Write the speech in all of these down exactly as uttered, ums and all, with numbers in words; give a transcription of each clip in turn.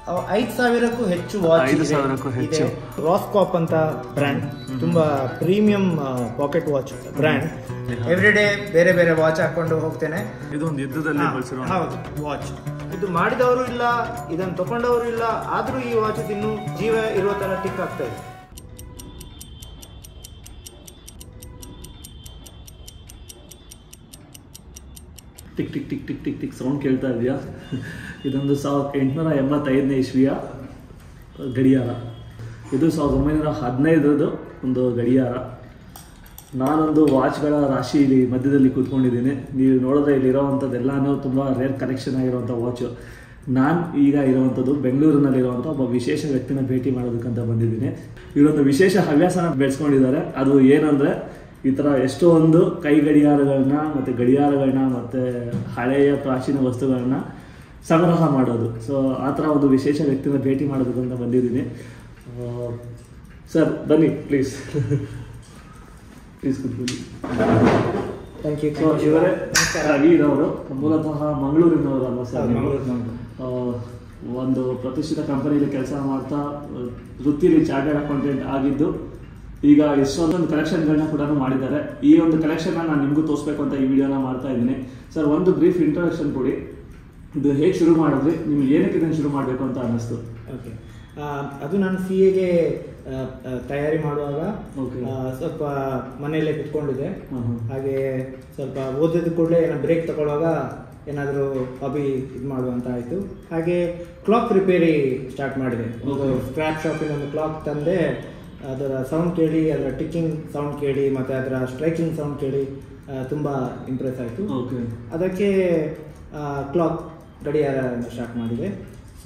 ಐದು ಸಾವಿರಕ್ಕೂ ಹೆಚ್ಚು ವಾಚ್ ಐದು ಸಾವಿರಕ್ಕೂ ಹೆಚ್ಚು ರಾಸ್ಕಾಪ್ ಅಂತ ಬ್ರ್ಯಾಂಡ್, ತುಂಬಾ premium pocket watch brand. Every day ಬೇರೆ ಬೇರೆ ವಾಚ್ ಹಾಕೊಂಡು ಹೋಗ್ತೇನೆ. ಇದೊಂದು ಯುದ್ಧದಲ್ಲಿ ಬಳಸಿರೋ ಹೌದು ವಾಚ್. ಇದು ಮಾಡಿದವರು ಇಲ್ಲ, ಇದನ್ನು ತಗೊಂಡವರು ಇಲ್ಲ, ಆದ್ರೂ ಈ ವಾಚ್ ಇನ್ನು ಜೀವ ಇರೋ ತರ ಟಿಕ್ ಆಗ್ತಾ ಇದೆ. Tick tick tick tick tick tick sound ಕೇಳ್ತಾ ಇದೆಯಾ? ಇದೊಂದು ಸಾವಿರದ ಎಂಟುನೂರ ಎಂಬತ್ತೈದನೇ ಇಸ್ವಿಯ ಗಡಿಯಾರ. ಇದು ಸಾವಿರದ ಒಂಬೈನೂರ ಹದಿನೈದರದ್ದು ಒಂದು ಗಡಿಯಾರ. ನಾನೊಂದು ವಾಚ್ಗಳ ರಾಶಿ ಇಲ್ಲಿ ಮಧ್ಯದಲ್ಲಿ ಕೂತ್ಕೊಂಡಿದ್ದೀನಿ. ನೀವು ನೋಡಿದ್ರೆ ಇಲ್ಲಿರೋವಂಥದ್ದೆಲ್ಲನೂ ತುಂಬ ರೇರ್ ಕಲೆಕ್ಷನ್ ಆಗಿರುವಂಥ ವಾಚು. ನಾನು ಈಗ ಇರುವಂಥದ್ದು ಬೆಂಗಳೂರಿನಲ್ಲಿರುವಂಥ ಒಬ್ಬ ವಿಶೇಷ ವ್ಯಕ್ತಿನ ಭೇಟಿ ಮಾಡೋದಕ್ಕಂತ ಬಂದಿದ್ದೀನಿ. ಇವರೊಂದು ವಿಶೇಷ ಹವ್ಯಾಸನ ಬೆಳೆಸ್ಕೊಂಡಿದ್ದಾರೆ. ಅದು ಏನಂದರೆ ಈ ಥರ ಎಷ್ಟೊಂದು ಕೈ ಗಡಿಯಾರಗಳನ್ನ ಮತ್ತು ಗಡಿಯಾರಗಳನ್ನ ಮತ್ತು ಹಳೆಯ ಪ್ರಾಚೀನ ವಸ್ತುಗಳನ್ನ ಸಂಗ್ರಹ ಮಾಡೋದು. ಸೊ ಆ ಥರ ಒಂದು ವಿಶೇಷ ವ್ಯಕ್ತಿನ ಭೇಟಿ ಮಾಡೋದಕ್ಕಂತ ಬಂದಿದ್ದೀನಿ. ಸರ್ ಬನ್ನಿ ಪ್ಲೀಸ್ ಪ್ಲೀಸ್ ಕೂತ್ಕೊಳ್ಳಿ. Thank you. ಸೊ ಇವರೇ ರವಿರವರು ಮೂಲತಃ ಮಂಗಳೂರಿನವರು ಅಲ್ಲ ಸರ್? ಒಂದು ಪ್ರತಿಷ್ಠಿತ ಕಂಪನಿಯಲ್ಲಿ ಕೆಲಸ ಮಾಡ್ತಾ ವೃತ್ತಿಲಿ ಚಾರ್ಟರ್ಡ್ ಅಕೌಂಟೆಂಟ್ ಆಗಿದ್ದು ಈಗ ಎಷ್ಟೊಂದೊಂದು ಕಲೆಕ್ಷನ್ಗಳನ್ನ ಕೂಡ ಮಾಡಿದ್ದಾರೆ. ಈ ಒಂದು ಕಲೆಕ್ಷನ್ನ ನಾನು ನಿಮಗೂ ತೋರಿಸ್ಬೇಕು ಅಂತ ಈ ವಿಡಿಯೋನ ಮಾಡ್ತಾ ಇದ್ದೀನಿ. ಸರ್ ಒಂದು ಬ್ರೀಫ್ ಇಂಟ್ರೊಡಕ್ಷನ್ ಕೊಡಿ. ಇದು ಹೇಗೆ ಶುರು ಮಾಡಿದ್ರಿ, ನಿಮ್ಗೆ ಏನಕ್ಕೆ ಇದನ್ನು ಶುರು ಮಾಡಬೇಕು ಅಂತ ಅನ್ನಿಸ್ತು? ಓಕೆ, ಅದು ನಾನು ಸಿ ಎಗೆ ತಯಾರಿ ಮಾಡುವಾಗ ಸ್ವಲ್ಪ ಮನೆಯಲ್ಲೇ ಕುತ್ಕೊಂಡಿದ್ದೆ. ಹಾಗೆ ಸ್ವಲ್ಪ ಓದಿದ ಕೂಡಲೇ ಏನೋ ಬ್ರೇಕ್ ತಗೊಳ್ಳುವಾಗ ಏನಾದರೂ ಹಾಬಿ ಇದು ಮಾಡುವಂತ ಆಯಿತು. ಹಾಗೆ ಕ್ಲಾಕ್ ರಿಪೇರಿ ಸ್ಟಾರ್ಟ್ ಮಾಡಿದೆ. ಒಂದು ಸ್ಕ್ರ್ಯಾಪ್ ಶಾಪಿಂದ ಒಂದು ಕ್ಲಾಕ್ ತಂದೆ. ಅದರ ಸೌಂಡ್ ಕೇಳಿ, ಅದರ ಟಿಕ್ಕಿಂಗ್ ಸೌಂಡ್ ಕೇಳಿ ಮತ್ತು ಅದರ ಸ್ಟ್ರೈಕಿಂಗ್ ಸೌಂಡ್ ಕೇಳಿ ತುಂಬ ಇಂಪ್ರೆಸ್ ಆಯಿತು. ಅದಕ್ಕೆ ಕ್ಲಾಕ್ ಗಡಿಯಾರ ಸ್ಟಾರ್ಟ್ ಮಾಡಿದೆ. ಸೊ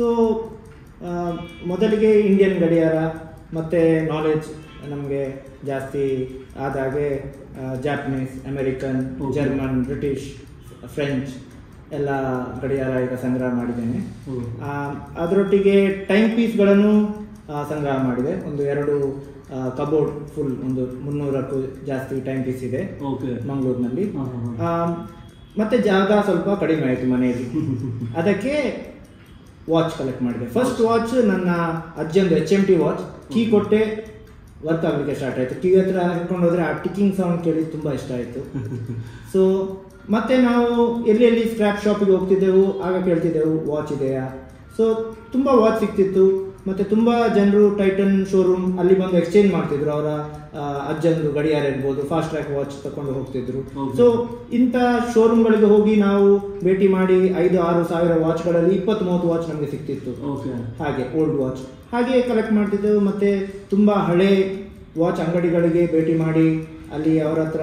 ಮೊದಲಿಗೆ ಇಂಡಿಯನ್ ಗಡಿಯಾರ ಮತ್ತು ನಾಲೆಜ್ ನಮಗೆ ಜಾಸ್ತಿ ಆದಾಗೆ Japanese, American, German, British, French ಎಲ್ಲ ಗಡಿಯಾರ ಈಗ ಸಂಗ್ರಹ ಮಾಡಿದ್ದೇನೆ. ಅದರೊಟ್ಟಿಗೆ ಟೈಮ್ ಪೀಸ್ಗಳನ್ನು ಸಂಗ್ರಹ ಮಾಡಿದೆ. ಒಂದು ಎರಡು ಕಬೋರ್ಡ್ ಫುಲ್, ಒಂದು ಮುನ್ನೂರಕ್ಕೂ ಜಾಸ್ತಿ ಟೈಮ್ ಪೀಸ್ ಇದೆ ಮಂಗಳೂರಿನಲ್ಲಿ. ಮತ್ತೆ ಜಾಗ ಸ್ವಲ್ಪ ಕಡಿಮೆ ಆಯಿತು ಮನೆಯಲ್ಲಿ, ಅದಕ್ಕೆ ವಾಚ್ ಕಲೆಕ್ಟ್ ಮಾಡಿದೆ. ಫಸ್ಟ್ ವಾಚ್ ನನ್ನ ಅಜ್ಜಂದು ಎಚ್ ಎಮ್ ಟಿ ವಾಚ್. ಕೀ ಕೊಟ್ಟೆ ವರ್ಕ್ ಆಗಲಿಕ್ಕೆ ಸ್ಟಾರ್ಟ್ ಆಯಿತು. ಟಿವಿ ಹತ್ರ ಹಿಡ್ಕೊಂಡು ಹೋದ್ರೆ ಆ ಟಿಕ್ಕಿಂಗ್ ಸೌಂಡ್ ಕೇಳಿ ತುಂಬ ಇಷ್ಟ ಆಯಿತು. ಸೊ ಮತ್ತೆ ನಾವು ಎಲ್ಲಿ ಎಲ್ಲಿ ಸ್ಕ್ರ್ಯಾಪ್ ಶಾಪಿಗೆ ಹೋಗ್ತಿದ್ದೆವು, ಆಗ ಕೇಳ್ತಿದ್ದೆವು ವಾಚ್ ಇದೆಯಾ. ಸೊ ತುಂಬ ವಾಚ್ ಸಿಗ್ತಿತ್ತು. ಮತ್ತು ತುಂಬ ಜನರು ಟೈಟನ್ ಶೋರೂಮ್ ಅಲ್ಲಿ ಬಂದು ಎಕ್ಸ್ಚೇಂಜ್ ಮಾಡ್ತಿದ್ರು. ಅವರ ಅಜ್ಜಂದು ಗಡಿಯಾರ ಇರ್ಬೋದು, ಫಾಸ್ಟ್ ಟ್ರ್ಯಾಕ್ ವಾಚ್ ತಗೊಂಡು ಹೋಗ್ತಿದ್ರು. ಸೊ ಇಂಥ ಶೋರೂಮ್ಗಳಿಗೆ ಹೋಗಿ ನಾವು ಭೇಟಿ ಮಾಡಿ ಐದು ಆರು ಸಾವಿರ ವಾಚ್ಗಳಲ್ಲಿ ಇಪ್ಪತ್ತು ಮೂವತ್ತು ವಾಚ್ ನಮಗೆ ಸಿಗ್ತಿತ್ತು. ಹಾಗೆ ಓಲ್ಡ್ ವಾಚ್ ಹಾಗೆ ಕಲೆಕ್ಟ್ ಮಾಡ್ತಿದ್ದೆವು. ಮತ್ತು ತುಂಬ ಹಳೆ ವಾಚ್ ಅಂಗಡಿಗಳಿಗೆ ಭೇಟಿ ಮಾಡಿ ಅಲ್ಲಿ ಅವರ ಹತ್ರ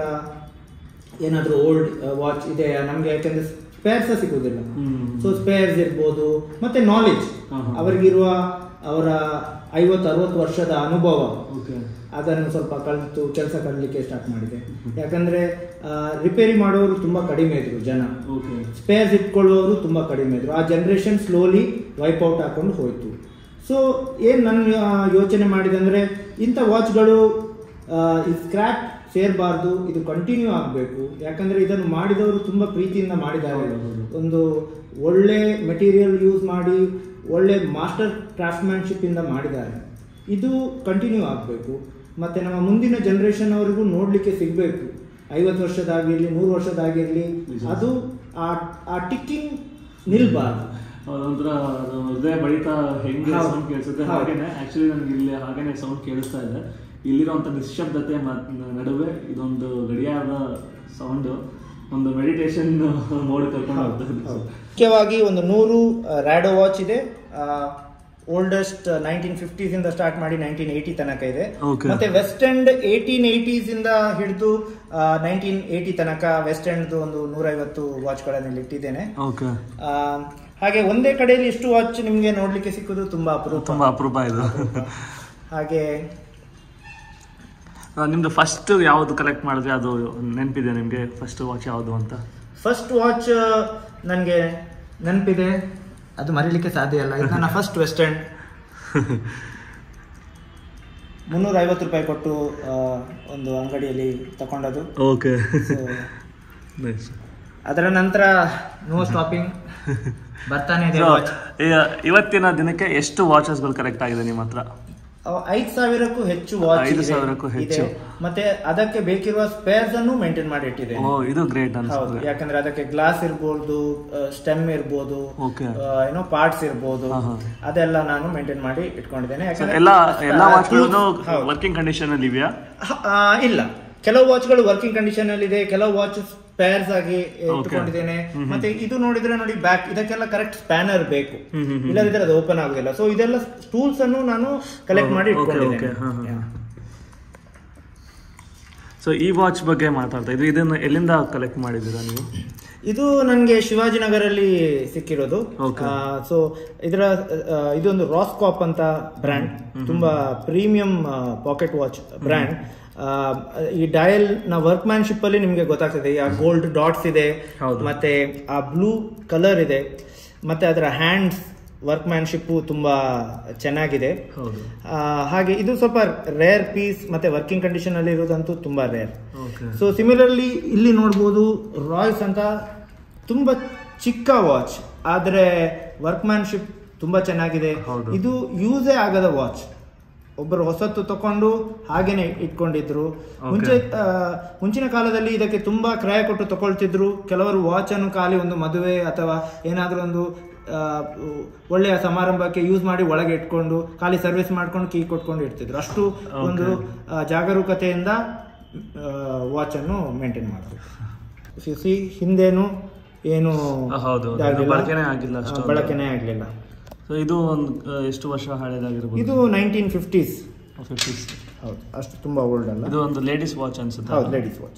ಏನಾದರೂ ಓಲ್ಡ್ ವಾಚ್ ಇದೆಯಾ ನಮಗೆ, ಯಾಕೆಂದರೆ ಸ್ಪೇರ್ಸ ಸಿಗೋದಿಲ್ಲ. ಸೊ ಸ್ಪೇರ್ಸ್ ಇರ್ಬೋದು, ಮತ್ತು ನಾಲೆಜ್ ಅವರಿಗಿರುವ ಅವರ ಐವತ್ತು ಅರವತ್ತು ವರ್ಷದ ಅನುಭವ, ಅದನ್ನು ಸ್ವಲ್ಪ ಕಲಿತು ಕೆಲಸ ಕಲಿಲಿಕ್ಕೆ ಸ್ಟಾರ್ಟ್ ಮಾಡಿದೆ. ಯಾಕಂದರೆ ರಿಪೇರಿ ಮಾಡೋರು ತುಂಬ ಕಡಿಮೆ ಇದ್ರು ಜನ, ಸ್ಪೇರ್ಸ್ ಇಟ್ಕೊಳ್ಳೋರು ತುಂಬ ಕಡಿಮೆ ಇದ್ರು. ಆ ಜನ್ರೇಷನ್ ಸ್ಲೋಲಿ ವೈಪ್ ಔಟ್ ಹಾಕೊಂಡು ಹೋಯಿತು. ಸೊ ಏನು ನನ್ನ ಯೋಚನೆ ಮಾಡಿದೆ ಅಂದರೆ, ಇಂಥ ವಾಚ್ಗಳು ಈ ಸ್ಕ್ರ್ಯಾಪ್ ಸೇರಬಾರ್ದು, ಇದು ಕಂಟಿನ್ಯೂ ಆಗಬೇಕು. ಯಾಕಂದರೆ ಇದನ್ನು ಮಾಡಿದವರು ತುಂಬ ಪ್ರೀತಿಯಿಂದ ಮಾಡಿದ್ದಾರೆ. ಒಂದು ಒಳ್ಳೆ ಮೆಟೀರಿಯಲ್ ಯೂಸ್ ಮಾಡಿ ಒಳ್ಳೆ ಮಾಸ್ಟರ್ ಕ್ರಾಫ್ಟ್ಮ್ಯಾನ್ಶಿಪ್ ಇಂದ ಮಾಡಿದ್ದಾರೆ. ಇದು ಕಂಟಿನ್ಯೂ ಆಗಬೇಕು. ಮತ್ತು ನಮ್ಮ ಮುಂದಿನ ಜನ್ರೇಷನ್ ಅವರಿಗೂ ನೋಡಲಿಕ್ಕೆ ಸಿಗಬೇಕು. ಐವತ್ತು ವರ್ಷದಾಗಿರಲಿ, ನೂರು ವರ್ಷದಾಗಿರಲಿ, ಅದು ಆ ಆ ಟಿಕ್ಕಿಂಗ್ ನಿಲ್ಬಾರ್ದು. ಒಂಥರ ಹೃದಯ ಬಡಿತ ಹೆಂಗೆ ಸೌಂಡ್ ಕೇಳಿಸುತ್ತೆ ಹಾಗೇನೆ ಆ್ಯಕ್ಚುಲಿ ನನಗೆ ಇಲ್ಲಿ ಹಾಗೇನೆ ಸೌಂಡ್ ಕೇಳಿಸ್ತಾ ಇದೆ. ಇಲ್ಲಿರುವಂಥ ನಿಶ್ಶಬ್ದತೆ ನಡುವೆ ಇದೊಂದು ಗಡಿಯಾರದ ಸೌಂಡು ಒಂದು ಮೆಡಿಟೇಷನ್ ಮೋಡ್ ಕರ್ಕೊಂಡು ಹೋಗ್ತದೆ. ಮುಖ್ಯವಾಗಿ ಒಂದು ನೂರು ರ್ಯಾಡೋ ವಾಚ್ ಇದೆ. ಓಲ್ಡೆಸ್ಟ್ ನೈನ್ಟೀನ್ ಫಿಫ್ಟೀಸ್ ಇಂದ ಸ್ಟಾರ್ಟ್ ಮಾಡಿ ನೈನ್ಟೀನ್ ಏಯ್ಟಿ ತನಕ ಇದೆ. ಮತ್ತೆ ವೆಸ್ಟ್ ಎಂಡ್ ಏಯ್ಟೀನ್ ಏಯ್ಟೀಸ್ ಇಂದ ಹಿಡಿದು ನೈನ್ಟೀನ್ ಏಯ್ಟಿ ತನಕ ವೆಸ್ಟ್ ಎಂಡ್ ಒಂದು ನೂರೈವತ್ತು ವಾಚ್ಗಳನ್ನು ಇಟ್ಟಿದ್ದೇನೆ. ಹಾಗೆ ಒಂದೇ ಕಡೆಯಲ್ಲಿ ಇಷ್ಟು ವಾಚ್ ನಿಮ್ಗೆ ನೋಡ್ಲಿಕ್ಕೆ ಸಿಕ್ಕುದು ತುಂಬಾ ಅಪರೂಪ, ತುಂಬಾ ಅಪರೂಪ ಇದು. ಹಾಗೆ ನಿಮ್ದು ಫಸ್ಟ್ ಯಾವ್ದು ಕಲೆಕ್ಟ್ ಮಾಡಿದ್ರೆ ಅದು ನೆನಪಿದೆ ನಿಮ್ಗೆ? ಫಸ್ಟ್ ವಾಚ್ ಯಾವುದು ಅಂತ? ಫಸ್ಟ್ ವಾಚ್ ನನಗೆ ನೆನಪಿದೆ, ಅದು ಮರೀಲಿಕ್ಕೆ ಸಾಧ್ಯ ಅಲ್ಲ. ಇದು ನನ್ನ ಫಸ್ಟ್ ವೆಸ್ಟ್ ಎಂಡ್ ಮುನ್ನೂರ ಐವತ್ತು ರೂಪಾಯಿ ಕೊಟ್ಟು ಒಂದು ಅಂಗಡಿಯಲ್ಲಿ ತಗೊಂಡದು. ಓಕೆ. ಅದರ ನಂತರ ನೋ ಸ್ಟಾಪಿಂಗ್. ಬರ್ತಾನೆ ಇದೆ ವಾಚ್. ಇವತ್ತಿನ ದಿನಕ್ಕೆ ಎಷ್ಟು ವಾಚಸ್ಗಳು ಕರೆಕ್ಟ್ ಆಗಿದೆ ನಿಮ್ಮ ಹತ್ರ? ಐದು ಸಾವಿರಕ್ಕೂ ಹೆಚ್ಚು ವಾಚ್ ಐದು ಸಾವಿರಕ್ಕೂ ಹೆಚ್ಚು ಮತ್ತೆ ಅದಕ್ಕೆ ಬೇಕಿರುವ ಸ್ಪೇರ್ಸ್ ಅನ್ನು ಮೇಂಟೈನ್ ಮಾಡಿ ಇಟ್ಟಿದೆ. ಇದು ಗ್ರೇಟ್ ಹೌದು, ಯಾಕಂದ್ರೆ ಅದಕ್ಕೆ ಗ್ಲಾಸ್ ಇರ್ಬೋದು, ಸ್ಟೆಮ್ ಇರ್ಬೋದು, ಏನೋ ಪಾರ್ಟ್ಸ್ ಇರ್ಬೋದು, ಅದೆಲ್ಲ ನಾನು ಮೇಂಟೈನ್ ಮಾಡಿ ಇಟ್ಕೊಂಡಿದ್ದೇನೆ. ವರ್ಕಿಂಗ್ ಕಂಡೀಷನ್ ಅಲ್ಲಿ ಇದೆಯಾ? ಇಲ್ಲ, ಕೆಲವು ವಾಚ್ಗಳು ವರ್ಕಿಂಗ್ ಕಂಡೀಷನ್ ಅಲ್ಲಿ ಇದೆ, ಕೆಲವು ವಾಚ್ ಸ್ಪೇರ್ಸ್ ಆಗಿ ಇಟ್ಕೊಂಡಿದ್ದೇನೆ. ಮತ್ತೆ ಇದು ನೋಡಿದ್ರೆ ನೋಡಿ, ಬ್ಯಾಕ್ ಇದಕ್ಕೆಲ್ಲ ಕರೆಕ್ಟ್ ಸ್ಪ್ಯಾನರ್ ಬೇಕು, ಇಲ್ಲದಿದ್ರೆ ಅದು ಓಪನ್ ಆಗುದಿಲ್ಲ. ಸೊ ಇದೆಲ್ಲ ಟೂಲ್ಸ್ ಅನ್ನು ನಾನು ಕಲೆಕ್ಟ್ ಮಾಡಿ ಇಟ್ಕೊಂಡಿದ್ದೇನೆ. ಸೊ ಈ ವಾಚ್ ಬಗ್ಗೆ ಮಾತಾಡ್ತಾ ಇದ್ರಿ, ಇದನ್ನ ಎಲ್ಲಿಂದ ಕಲೆಕ್ಟ್ ಮಾಡಿದ್ದೀರಾ ನೀವು? ಇದು ನನಗೆ ಶಿವಾಜಿನಗರಲ್ಲಿ ಸಿಕ್ಕಿರೋದು. ಸೊ ಇದರ ಇದೊಂದು ರಾಸ್ಕಾಪ್ ಅಂತ ಬ್ರ್ಯಾಂಡ್, ತುಂಬಾ ಪ್ರೀಮಿಯಂ ಪಾಕೆಟ್ ವಾಚ್ ಬ್ರ್ಯಾಂಡ್. ಈ ಡಯಲ್ ನ ವರ್ಕ್ ಮ್ಯಾನ್ಶಿಪ್ ಅಲ್ಲಿ ನಿಮ್ಗೆ ಗೊತ್ತಾಗ್ತದೆ, ಆ ಗೋಲ್ಡ್ ಡಾಟ್ಸ್ ಇದೆ, ಮತ್ತೆ ಆ ಬ್ಲೂ ಕಲರ್ ಇದೆ, ಮತ್ತೆ ಅದರ ಹ್ಯಾಂಡ್ಸ್ ವರ್ಕ್ ಮ್ಯಾನ್ಶಿಪ್ ತುಂಬಾ ಚೆನ್ನಾಗಿದೆ. ಹಾಗೆ ಇದು ಸ್ವಲ್ಪ ರೇರ್ ಪೀಸ್, ಮತ್ತೆ ವರ್ಕಿಂಗ್ ಕಂಡೀಷನ್ ಅಲ್ಲಿ ಇರೋದಂತೂ ತುಂಬಾ ರೇರ್. ಸೊ ಸಿಮಿಲರ್ಲಿ ಇಲ್ಲಿ ನೋಡ್ಬೋದು, ರಾಯ್ಸ್ ಅಂತ ತುಂಬಾ ಚಿಕ್ಕ ವಾಚ್, ಆದ್ರೆ ವರ್ಕ್ ಮ್ಯಾನ್ಶಿಪ್ ತುಂಬಾ ಚೆನ್ನಾಗಿದೆ. ಇದು ಯೂಸೇ ಆಗದ ವಾಚ್, ಒಬ್ಬರು ಹೊಸತ್ತು ತಕೊಂಡು ಹಾಗೇನೆ ಇಟ್ಕೊಂಡಿದ್ರು. ಮುಂಚೆ ಮುಂಚಿನ ಕಾಲದಲ್ಲಿ ಇದಕ್ಕೆ ತುಂಬಾ ಕ್ರಯ ಕೊಟ್ಟು ತಗೊಳ್ತಿದ್ರು. ಕೆಲವರು ವಾಚ್ ಅನ್ನು ಖಾಲಿ ಒಂದು ಮದುವೆ ಅಥವಾ ಏನಾದ್ರೂ ಒಂದು ಒಳ್ಳೆಯ ಸಮಾರಂಭಕ್ಕೆ ಯೂಸ್ ಮಾಡಿ ಒಳಗೆ ಇಟ್ಕೊಂಡು ಖಾಲಿ ಸರ್ವಿಸ್ ಮಾಡ್ಕೊಂಡು ಕೀ ಕೊಟ್ಕೊಂಡು ಇಡ್ತಿದ್ರು. ಅಷ್ಟು ಒಂದು ಜಾಗರೂಕತೆಯಿಂದ ವಾಚ್ ಅನ್ನು ಮೇಂಟೈನ್ ಮಾಡಿದ್ರು. ಸಿ ಹಿಂದೇನು ಏನು ಬಳಕೆನೇ ಆಗ್ಲಿಲ್ಲ. ಇದು ಒಂದು ಎಷ್ಟು ವರ್ಷ ಹಳೆದಾಗಿರ್ಬೋದು? ಇದು ನೈನ್ಟೀನ್ ಫಿಫ್ಟೀಸ್. ಹೌದು, ಅಷ್ಟು ತುಂಬಾ ಓಲ್ಡ್ ಅಲ್ಲ. ಇದು ಒಂದು ಲೇಡೀಸ್ ವಾಚ್ ಅನ್ಸುತ್ತೆ. ಹೌದು, ಲೇಡೀಸ್ ವಾಚ್.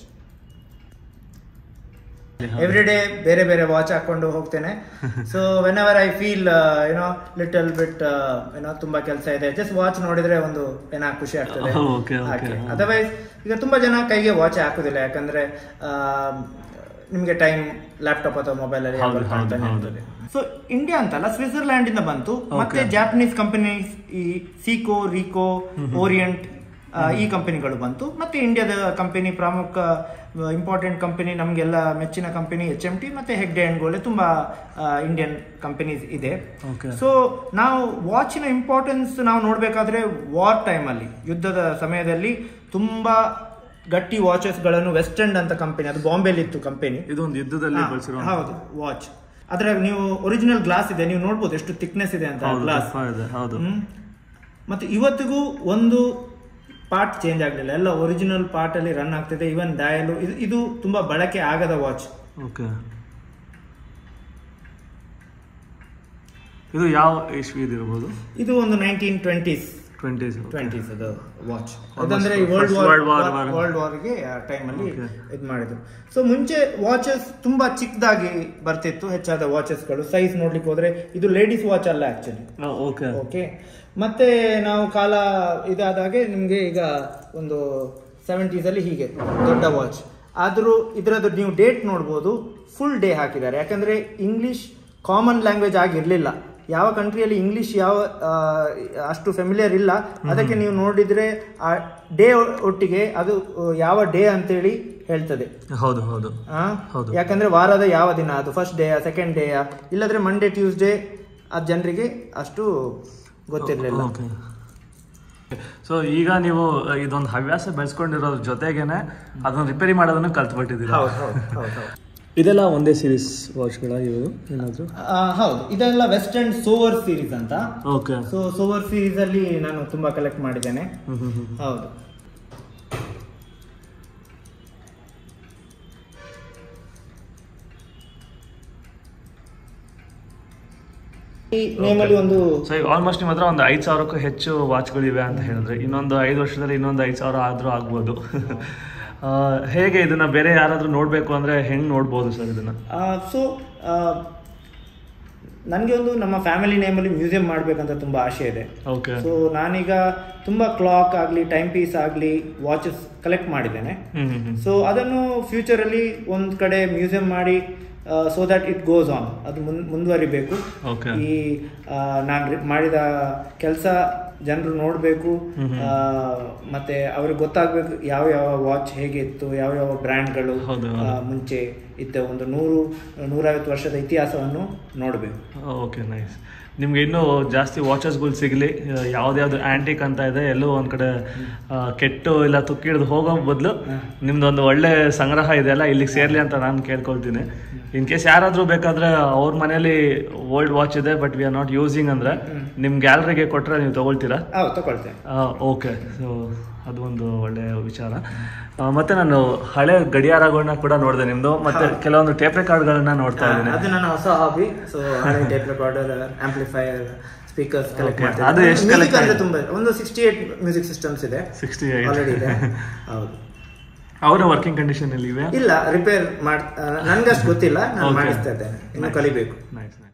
ಎವ್ರಿ ಡೇ ಬೇರೆ ಬೇರೆ ವಾಚ್ ಹಾಕೊಂಡು ಹೋಗ್ತೇನೆ. So whenever I feel ಏನೋ ಲಿಟಲ್ ಬಿಟ್ ಏನೋ ತುಂಬಾ ಕೆಲಸ ಇದೆ, ಜಸ್ಟ್ ವಾಚ್ ನೋಡಿದ್ರೆ ಒಂದು ಏನೋ ಖುಷಿ ಆಗ್ತದೆ. ಅದರ್ವೈಸ್ ಈಗ ತುಂಬಾ ಜನ ಕೈಗೆ ವಾಚ್ ಹಾಕುದಿಲ್ಲ, ಯಾಕಂದ್ರೆ ನಿಮ್ಗೆ ಟೈಮ್ ಲ್ಯಾಪ್ಟಾಪ್ ಅಥವಾ ಮೊಬೈಲ್ ಅಲ್ಲಿ ಕಾಣ್ತಾನೆ ಇರ್ತದೆ. ಸೊ ಇಂಡಿಯಾ ಅಂತಲ್ಲ, ಸ್ವಿಟ್ಜರ್ಲ್ಯಾಂಡ್ ಇಂದ ಬಂತು. ಮತ್ತೆ ಜಾಪನೀಸ್ ಕಂಪನೀಸ್, ಈ ಸೀಕೋ, ರಿಕೋ, ಓರಿಯಂಟ್ ಈ ಕಂಪನಿಗಳು ಬಂತು. ಮತ್ತೆ ಇಂಡಿಯಾದ ಕಂಪನಿ, ಪ್ರಮುಖ ಇಂಪಾರ್ಟೆಂಟ್ ಕಂಪನಿ, ನಮ್ಗೆಲ್ಲ ಮೆಚ್ಚಿನ ಕಂಪನಿ ಎಚ್ ಎಂ ಟಿ ಮತ್ತೆ ಹೆಗ್ಡೆ ಅಂಡ್ ಗೋಲೆ, ತುಂಬಾ ಇಂಡಿಯನ್ ಕಂಪನೀಸ್ ಇದೆ. ಸೊ ನಾವು ವಾಚಿನ ಇಂಪಾರ್ಟೆನ್ಸ್ ನಾವು ನೋಡ್ಬೇಕಾದ್ರೆ, ವಾರ್ ಟೈಮ್ ಅಲ್ಲಿ, ಯುದ್ಧದ ಸಮಯದಲ್ಲಿ ತುಂಬಾ ಗಟ್ಟಿ ವಾಚಸ್ ಗಳನ್ನು ವೆಸ್ಟರ್ನ್ ಅಂತ ಕಂಪನಿ, ಅದು ಬಾಂಬೆಲಿ ಇತ್ತು ಕಂಪನಿ, ಇದೊಂದು ಯುದ್ಧದಲ್ಲಿ ಹೌದು ವಾಚ್. ಅದ್ರ ನೀವು ಒರಿಜಿನಲ್ ಗ್ಲಾಸ್ ಇದೆ, ನೀವು ನೋಡ್ಬೋದು ಎಷ್ಟು ಥಿಕ್ನೆಸ್ ಇದೆ ಅಂತ ಗ್ಲಾಸ್. ಮತ್ತೆ ಇವತ್ತಿಗೂ ಒಂದು ಪಾರ್ಟ್ ಚೇಂಜ್ ಆಗಲಿಲ್ಲ, ಎಲ್ಲ ಒರಿಜಿನಲ್ ಪಾರ್ಟ್ ಅಲ್ಲಿ ರನ್ ಆಗ್ತಿದೆ. ಇವನ್ ಡಯಲ್, ಇದು ಇದು ತುಂಬಾ ಬಳಕೆ ಆಗದ ವಾಚ್. ಇದು ಯಾವ ಇಸ್ವಿದು ಇರಬಹುದು? ಇದು ಒಂದು ನೈನ್ಟೀನ್ ಟ್ವೆಂಟೀಸ್ ಟ್ವೆಂಟೀಸ್ ಅದು ವಾಚ್. ಅದಂದ್ರೆ ವರ್ಲ್ಡ್ ವಾರ್ ವರ್ಲ್ಡ್ ವಾರ್ಗೆ ಆ ಟೈಮಲ್ಲಿ ಇದು ಮಾಡಿದ್ರು. ಸೊ ಮುಂಚೆ ವಾಚಸ್ ತುಂಬಾ ಚಿಕ್ಕದಾಗಿ ಬರ್ತಿತ್ತು, ಹೆಚ್ಚಾದ ವಾಚಸ್ಗಳು. ಸೈಜ್ ನೋಡ್ಲಿಕ್ಕೆ ಹೋದ್ರೆ ಇದು ಲೇಡೀಸ್ ವಾಚ್ ಅಲ್ಲ ಆಕ್ಚುಲಿ. ಓಕೆ, ಮತ್ತೆ ನಾವು ಕಾಲ ಇದಾದಾಗೆ ನಿಮ್ಗೆ ಈಗ ಒಂದು ಸೆವೆಂಟೀಸ್ ಅಲ್ಲಿ ಹೀಗೆ ದೊಡ್ಡ ವಾಚ್. ಆದ್ರೂ ಇದರದ್ದು ನೀವು ಡೇಟ್ ನೋಡ್ಬೋದು, ಫುಲ್ ಡೇ ಹಾಕಿದ್ದಾರೆ. ಯಾಕಂದ್ರೆ ಇಂಗ್ಲಿಷ್ ಕಾಮನ್ ಲ್ಯಾಂಗ್ವೇಜ್ ಆಗಿರ್ಲಿಲ್ಲ, ಯಾವ ಕಂಟ್ರಿಯಲ್ಲಿ ಇಂಗ್ಲಿಷ್ ಯಾವ ಅಷ್ಟು ಫೆಮಿಲಿಯರ್ ಇಲ್ಲ. ಅದಕ್ಕೆ ನೀವು ನೋಡಿದ್ರೆ ಆ ಡೇ ಒಟ್ಟಿಗೆ ಅದು ಯಾವ ಡೇ ಅಂತೇಳಿ ಹೇಳ್ತದೆ. ಹೌದು ಹೌದು. ಯಾಕಂದ್ರೆ ವಾರದ ಯಾವ ದಿನ ಅದು, ಫಸ್ಟ್ ಡೇ ಸೆಕೆಂಡ್ ಡೇ, ಇಲ್ಲದ್ರೆ ಮಂಡೇ ಟ್ಯೂಸ್ಡೇ, ಆ ಜನರಿಗೆ ಅಷ್ಟು ಗೊತ್ತಿರಲಿಲ್ಲ. ಸೊ ಈಗ ನೀವು ಇದೊಂದು ಹವ್ಯಾಸ ಬೆಳೆಸ್ಕೊಂಡಿರೋದ್ರ ಜೊತೆಗೇನೆ ಅದನ್ನ ರಿಪೇರಿ ಮಾಡೋದನ್ನು ಕಲ್ತ್ಬಿಟ್ಟಿದ್ದೀರಾ. ಇದೆಲ್ಲ ಒಂದೇ ಸೀರೀಸ್ ವಾಚ್ಗಳ ಇವರು ಏನಾದ್ರು? ಹೌದು, ಇದೆಲ್ಲ ವೆಸ್ಟರ್ನ್ ಸೋವರ್ ಸೀರೀಸ್ ಅಂತ. ಓಕೆ. ಸೊ ಸೋವರ್ ಸೀರೀಸ್ ಅಲ್ಲಿ ನಾನು ತುಂಬಾ ಕಲೆಕ್ಟ್ ಮಾಡಿದ್ದೇನೆ. ಹೌದು. ಒಂದು ಆಲ್ಮೋಸ್ಟ್ ನಿಮ್ಮ ಹತ್ರ ಒಂದು ಐದು ಸಾವಿರಕ್ಕೂ ಹೆಚ್ಚು ವಾಚ್ಗಳಿವೆ ಅಂತ ಹೇಳಿದ್ರೆ, ಇನ್ನೊಂದು ಐದು ವರ್ಷದಲ್ಲಿ ಇನ್ನೊಂದು ಐದು ಸಾವಿರ ಆದ್ರೂ ಆಗ್ಬೋದು. ಹೇಗೆ ಇದನ್ನ ಬೇರೆ ಯಾರಾದ್ರೂ ನೋಡ್ಬೇಕು ಅಂದ್ರೆ ಹೆಂಗ್ ನೋಡ್ಬೋದು ಸರ್ ಇದನ್ನ? ಸೊ ನನಗೆ ಒಂದು ನಮ್ಮ ಫ್ಯಾಮಿಲಿ ನೇಮಲ್ಲಿ ಮ್ಯೂಸಿಯಂ ಮಾಡ್ಬೇಕಂತ ತುಂಬಾ ಆಸೆ ಇದೆ. ಸೊ ನಾನೀಗ ತುಂಬಾ ಕ್ಲಾಕ್ ಆಗಲಿ, ಟೈಮ್ ಪೀಸ್ ಆಗಲಿ, ವಾಚಸ್ ಕಲೆಕ್ಟ್ ಮಾಡಿದ್ದೇನೆ. ಸೊ ಅದನ್ನು ಫ್ಯೂಚರ್ ಅಲ್ಲಿ ಒಂದ್ ಕಡೆ ಮ್ಯೂಸಿಯಂ ಮಾಡಿ, so that it goes on, ಅದು ಮುಂದುವರಿಬೇಕು. ಈ ನಾನು ಮಾಡಿದ ಕೆಲಸ ಜನರು ನೋಡಬೇಕು, ಮತ್ತೆ ಅವ್ರಿಗೆ ಗೊತ್ತಾಗಬೇಕು ಯಾವ ಯಾವ ವಾಚ್ ಹೇಗೆ ಇತ್ತು, ಯಾವ ಯಾವ ಬ್ರ್ಯಾಂಡ್ಗಳು ಮುಂಚೆ ಇದ್ದ ಒಂದು ನೂರು ನೂರೈವತ್ತು ವರ್ಷದ ಇತಿಹಾಸವನ್ನು ನೋಡಬೇಕು. Okay, nice. ನಿಮ್ಗೆ ಇನ್ನೂ ಜಾಸ್ತಿ ವಾಚಸ್ಗಳು ಸಿಗಲಿ, ಯಾವ್ದ್ಯಾವ್ದು ಆ್ಯಂಟಿಕ್ ಅಂತ ಇದೆ ಎಲ್ಲೋ ಒಂದು ಕಡೆ ಕೆಟ್ಟು ಇಲ್ಲ ತುಕ್ಕಿಡ್ದು ಹೋಗೋ ಬದಲು ನಿಮ್ದೊಂದು ಒಳ್ಳೆ ಸಂಗ್ರಹ ಇದೆಯಲ್ಲ ಇಲ್ಲಿಗೆ ಸೇರಲಿ ಅಂತ ನಾನು ಕೇಳ್ಕೊಳ್ತೀನಿ. ಇನ್ ಕೇಸ್ ಯಾರಾದರೂ ಬೇಕಾದರೆ ಅವ್ರ ಮನೇಲಿ ಓಲ್ಡ್ ವಾಚ್ ಇದೆ but we are not using ಅಂದರೆ ನಿಮ್ಮ ಗ್ಯಾಲರಿಗೆ ಕೊಟ್ಟರೆ ನೀವು ತೊಗೊಳ್ತೀರಾ? ತಗೊಳ್ತೇನೆ. ಓಕೆ, ಸೊ ಅದು ಒಂದು ಒಳ್ಳೆಯ ವಿಚಾರ. ಮತ್ತೆ ನಾನು ಹಳೆ ಗಡಿಯಾರಗಳನ್ನ ಕೂಡ ನೋಡಿದೆ ನಿಮ್ದು, ಮತ್ತೆ ಕೆಲವೊಂದು ಟೇಪ್ ರೆಕಾರ್ಡ್ಗಳನ್ನ ನೋಡ್ತಾ ಇದ್ದೀನಿ. ಅದು ನನ್ನ ಹೊಸ ಹಾಬಿ. ಸೊ ಹಳೆ tape recorder, amplifier, speakers collect ಮಾಡ್ತೀನಿ. ಅದು ಎಷ್ಟು ಕಲೆಕ್ಟ್ ಅಂದ್ರೆ ತುಂಬಾ ಒಂದು ಸಿಕ್ಸ್ಟಿ ಏಟ್ ಮ್ಯೂಸಿಕ್ ಸಿಸ್ಟಮ್ಸ್ ಇದೆ. ಸಿಕ್ಸ್ಟಿ ಏಟ್ ಆಲ್ರೆಡಿ ಇದೆ. ಹೌದು. ಅವರ ವರ್ಕಿಂಗ್ ಕಂಡೀಷನ್ ಅಲ್ಲಿ ಇವೆ? ಇಲ್ಲ, ರಿಪೇರ್ ಮಾಡ್ ನನ್ಗಷ್ಟು ಗೊತ್ತಿಲ್ಲ, ನಾನು ಮಾಡಿಸ್ತಾ ಇದ್ದೇನೆ, ಇನ್ನು ಕಲಿಬೇಕು. ನೈಸ್.